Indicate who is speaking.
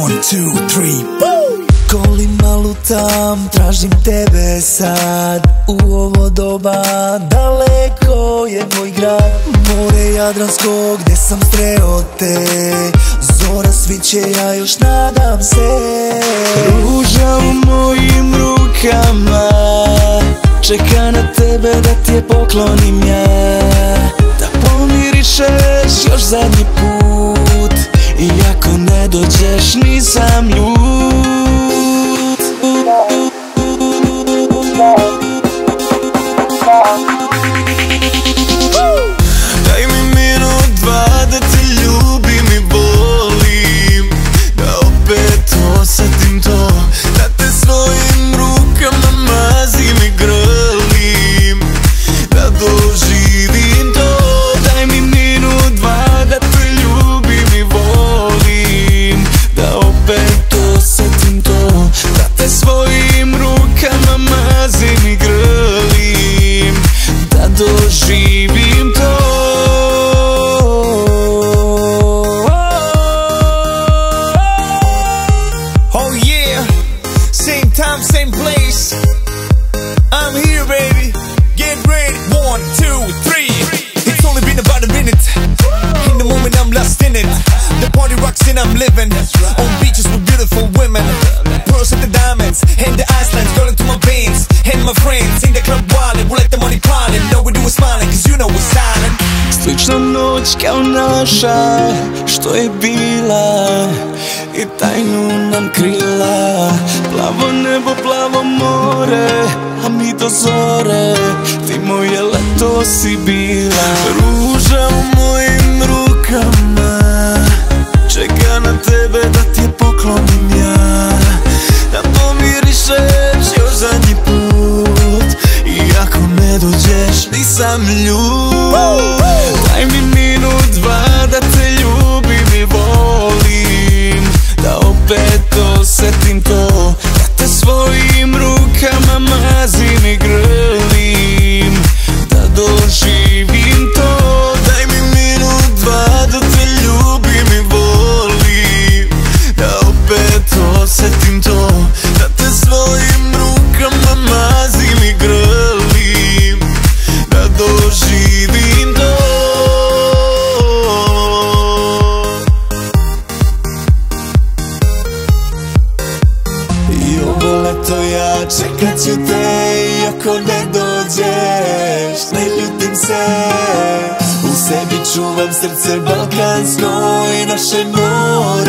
Speaker 1: 1, 2, 3, boom! Kolima lutam, tražim tebe sad. U ovo doba daleko je moj grad. More Jadransko gdje sam sreo te. Zora sviće, ja još nadam se.
Speaker 2: Ruža u mojim rukama čeka na tebe da ti je poklonim ja. Da pomirišeš još zadnji put i ako ne dođeš nisam ljut. Daj mi minut, dva da te ljubim i volim, da opet osjetim to, da te svojim rukama mazim i grlim, da doživim to. Daj mi minut, dva da te ljubim i volim, da opet osjetim to, da te svojim rukama mazim i grlim, da doživim to. Oh yeah, same time, same place. I'm here, baby. Get ready. 1, 2, 3. It's only been about a minute. In the moment I'm lost in it. The party rocks and I'm living on beaches with beautiful women, pearls and the diamonds and the Icelands rolling through my veins. And my friends in the club wildin', we let the money piling. No, we do it smiling, cause you know we're silent. Slična noć kao naša, što je bila i tajnu nam krila. Plavo nebo, plavo more, a mi do zore, ti moje leto si bila. Ruža u mojim rukama čeka na tebe da ti je poklonim ja. Da pomirišeš još zadnji put i ako ne dođeš nisam ljut. Daj mi minut, dva da te ljubim i volim, da opet osjetim to, da te svojim rukama mazim i grlim, da doživim to. Daj mi minut, dva da te ljubim i volim, da opet osjetim to, da te svojim rukama mazim i grlim, da doživim to. I ovo leto ja čekat ću te, iako ne dođeš, ne ljutim se. U sebi čuvam srce balkansko i naše more.